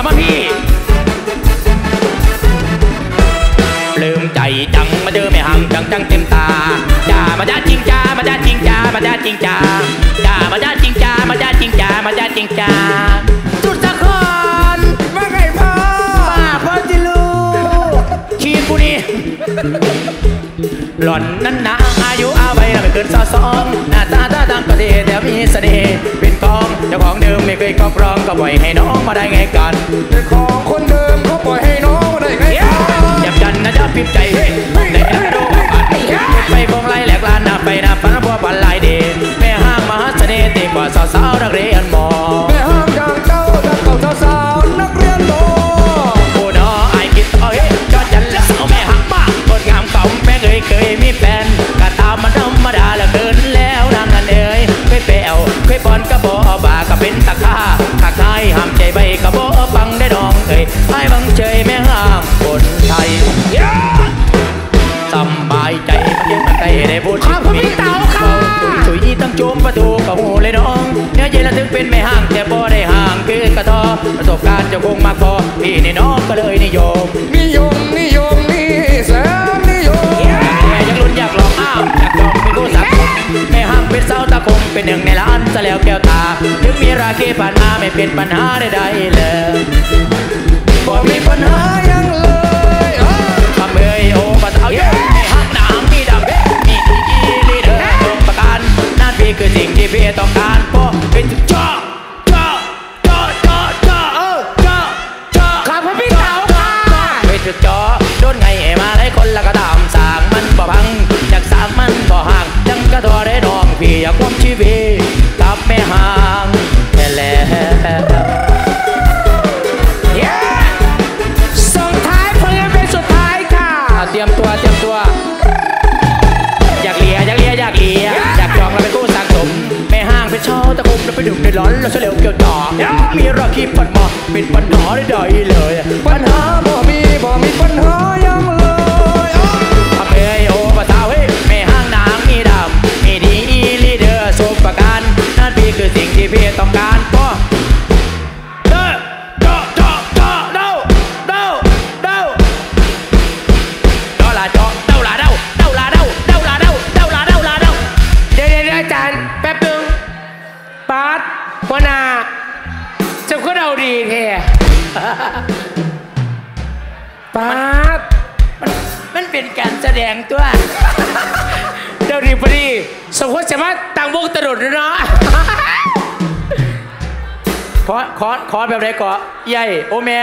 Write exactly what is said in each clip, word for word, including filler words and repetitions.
เอามาพี่ลืมใจจังมาเจอแม่หังจังจังเต็มตาจ้ามาจ้าจริงจ้ามาจ้าจริงจ้ามาจ้าจริงจ้าจ้ามาจ้าจริงจ้ามาจ้าจริงจ้ามาจ้าจริงจ้าจุดสะคอนว่าไงพ่อป้าพ่อจิลูชีนบุรีหล่อนนั้นนะอายุอาวัยไม่เกินสาวสองหน้าตาตาตามก็ดีแต่มีเสน่ห์เป็นกองเจ้าของเดิมไม่เคยครอบครองก็ปล่อยให้น้องมาได้ไงกันเจ้าของคนเดิมเขาปล่อยให้น้องมาได้ไงกันจับกันนะจ๊ะพิมพ์ใจในกระโดดปัดไปคงไล่แหลกลานหน้าไปหน้าฟ้าบัวปันลายเดชแม่ห้างมหาเสน่ห์ตีกว่าสาวสาวนักเรียนมอแม่ห้างดังเจ้าดังเก่าสาวสาวนักเรียนมอโอ้น้อไอ้คิดเอ้ยจอดจันแล้วสาวแม่ห้างมากคนงามเก่าแม่เคยเคยมีแฟนกะตามมันธรรมดาเหลือเกินแล้วนางนั่นเอ้ยเคยแปวเคยบอลกระบอกบาก็เป็นตะข้าขาดท้ายห้ามใจใบกระบอกฟังได้ดองเอ้ยให้บังเฉยแม่ห้างคนไทยสบายใจยังมันได้ได้พูดขอบคุณพี่เต๋าค่ะถุยตั้งโจมประตูกับหูเลยน้องเนื้อเย็นละถึงเป็นแม่ห้างแต่บ่ได้ห่างคือกระทอประสบการณ์จะคงมากพอพี่นี่น้องก็เลยนิยมนิยมนิยมนี่แสนนิยมแม่ยังลุ้นอยากลองอ้าวอยากลองเป็นผู้สักแม่ห้างเป็นสาวตะคงเป็นหนึ่งในล้านซะแล้วแก้วตาถึงมีราคีผ่านมาไม่เป็นปัญหาใดๆเลยบ่มีปัญหายังเลยทำเอ้ยโอ้ปะเท้าให้หักหนังมีดำมีดีลีเดอร์ตรงประกันนั่นพี่คือสิ่งที่พี่ต้องการเพราะเป็นจุดจ้าจ้าจ้าจ้าจ้าเออจ้าจ้าขอบคุณพี่เต๋าค่ะเป็นจุดจ้าโดนไงมาได้คนละกระดามสางมันบ่พังจากสางมันบ่ห่างจังกระทอได้น้องพี่อยากความชีวิตกับแม่ห่างแค่แล้วเตรียมตัวเตรียมตัวอยากเลียอยากเลียอยากเลียอยากจองเราเป็นกู้สังสมไม่ห้างเป็นเช่าตะคุ่มเราไปดื่มในร้อนเราเฉลียวเกี่ยวต่อมีราคีผัดมาเป็นปัญหาได้เลยปัญหาบ่มีบ่มีปัญหายังเลยทำเอ้ยโอ้ปะเท้าเฮ้ยไม่ห้างนางมีดำมีดีลีเดอร์สมประการนั่นพี่คือสิ่งที่พี่ต้องการก็หัวหน้าจะก็เดาดีแท้ป๊าดมันมันเป็นการแสดงตัวเดาดีพอดีสมควรจะมาตั้งวงตลอดเนาะขอขอขอแบบไรก่อใหญ่โอเม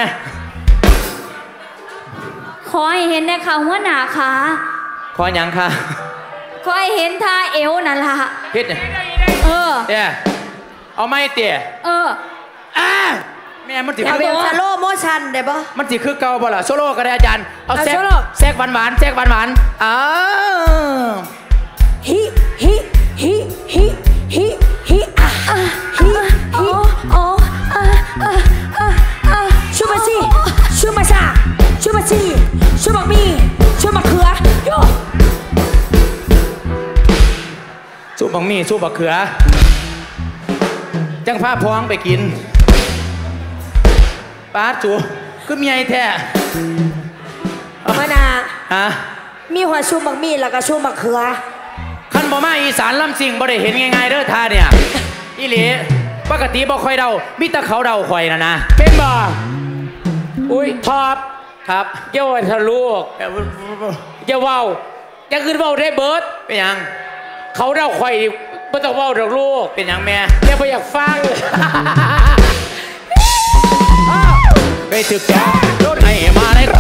ขอให้เห็นนะคะหัวหน้าค่ะขออย่างค่ะขอให้เห็นท่าเอวนั่นล่ะพิษเออเนี่ยเอาไม่เตี๋ยเอออ่าแม่มันติคือเป็นสโลโมชันได้ปะมันติคือเก่าบ่ล่ะโซโล่ก็ได้อาจารย์เอาแซกแซกหวานหวานแซกหวานหวานอ้าวฮิฮิฮิฮิฮิฮิอ่ะอ่ะฮิฮิโอ้อ่ะอ่ะอ่ะอ่ะชูมาซีชูมาซาชูมาซีชูบักมีชูบักเขือสู้บักมีสู้บักเขือจังผ้าพองไปกินป้าจูก็มีไอ้แท้มานาฮะมีหัวชูบักมีแล้วก็ชูบักเขือขันบ่มาอีสานลำสิงบ่ได้เห็นง่ายๆเด้อท่าเนี่ยอีหลีปกติบ่ค่อยเดามิตรเขาเดาค่อยนะนะเป็นบ่อุ้ยท็อปครับเจ้าทะลุเจ้าเว้าจะขึ้นเว้าได้เบิร์ดเป็นยังเขาเดาค่อยไม่ต้องเว้าดอกลูกเป็นยังแม่เดี๋ยวไปอยากฟังไปถึกแกโดนไงมาได้